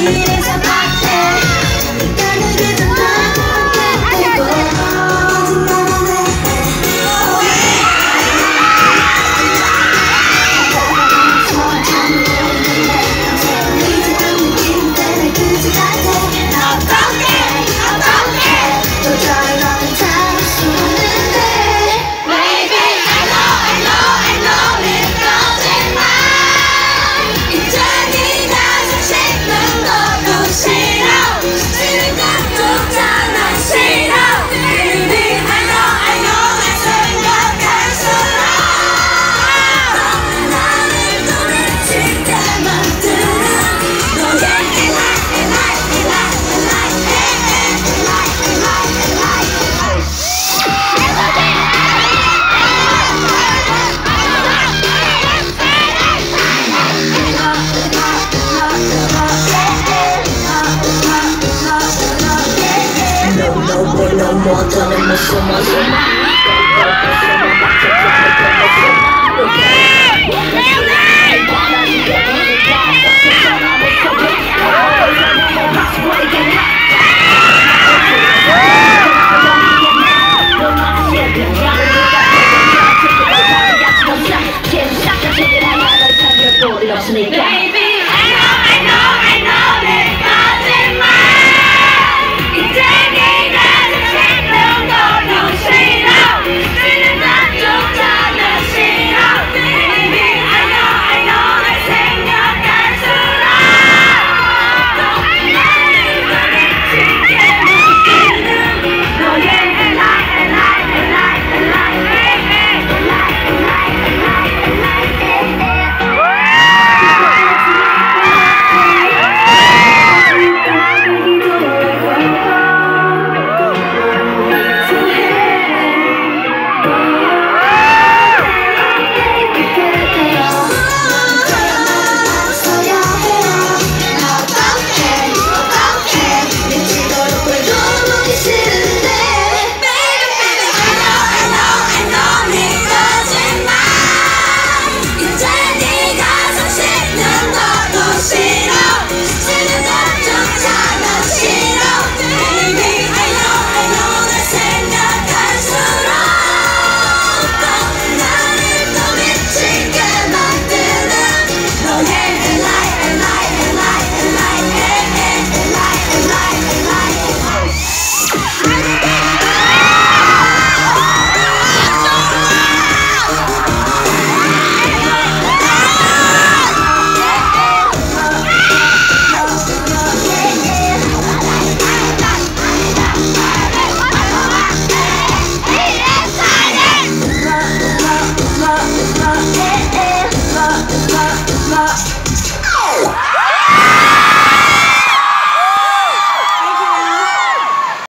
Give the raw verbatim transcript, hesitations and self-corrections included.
이래서 빡대 나는 그저 나한테 되고 이제 안 느낌 때문에 그지 같아 어떡해 어떡해 도저히 너를 참을 수 없는데 Baby I know I know I know 내 거짓말 이제 네가 사실 난 너도 싫어 싫은 것조차 난 싫어 Baby I know I know 날 생각할수록 너 나를 또 미치게 만드는 너의 I like I like I like I like I like I like I like No, no, boy, no more telling me so much. Baby, I know, I know, I know 내 거짓말 이제 네가 사실 난 너도 싫어 싫은 것조차 난 싫어 Baby, I know, I know 날 생각할수록 너 나를 더 미치게 만드는 너의 I like, I like, I like, I like, I like, I like, I like, I like, I like Oh!